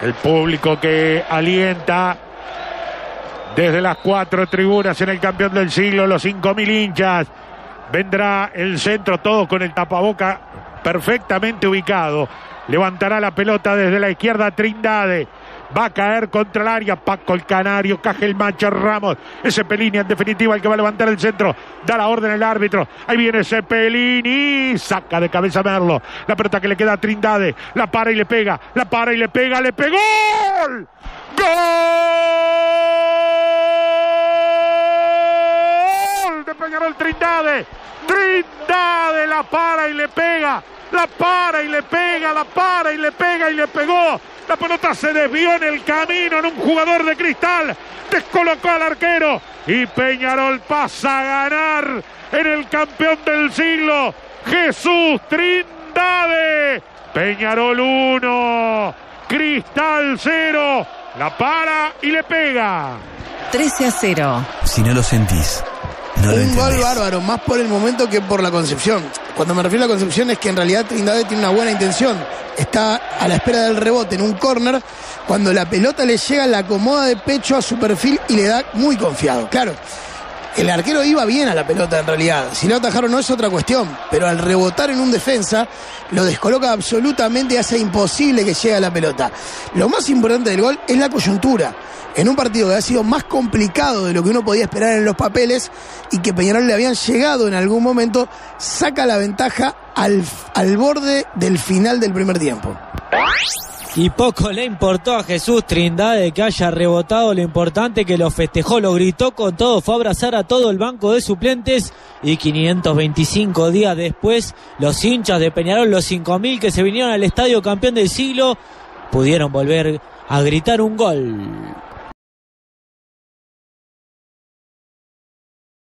El público que alienta desde las 4 tribunas en el campeón del siglo, los 5.000 hinchas. Vendrá el centro, todo con el tapaboca perfectamente ubicado. Levantará la pelota desde la izquierda Trindade. Va a caer contra el área Paco el Canario, Cajelmacher, Ramos. Cepelini en definitiva el que va a levantar el centro. Da la orden el árbitro. Ahí viene Cepelini. Saca de cabeza Merlo. La pelota que le queda a Trindade. La para y le pega. La para y le pega. ¡Le pegó! ¡Gol! ¡Gol! De Peñarol Trindade. Trindade la para y le pega. La para y le pega. La para y le pega y le pegó. La pelota se desvió en el camino en un jugador de Cristal. Descolocó al arquero. Y Peñarol pasa a ganar en el campeón del siglo. Jesús Trindade. Peñarol 1. Cristal 0. La para y le pega. 13-0. Si no lo sentís, no lo entendés. Un gol bárbaro, más por el momento que por la concepción. Cuando me refiero a la concepción es que en realidad Trindade tiene una buena intención. Está a la espera del rebote en un córner. Cuando la pelota le llega, la acomoda de pecho a su perfil y le da muy confiado. Claro, el arquero iba bien a la pelota en realidad. Si lo atajaron no es otra cuestión. Pero al rebotar en un defensa, lo descoloca absolutamente y hace imposible que llegue a la pelota. Lo más importante del gol es la coyuntura. En un partido que ha sido más complicado de lo que uno podía esperar en los papeles y que Peñarol le habían llegado en algún momento, saca la ventaja al borde del final del primer tiempo. Y poco le importó a Jesús Trindade que haya rebotado. Lo importante que lo festejó, lo gritó con todo, fue a abrazar a todo el banco de suplentes. Y 525 días después, los hinchas de Peñarol, los 5.000 que se vinieron al estadio campeón del siglo, pudieron volver a gritar un gol.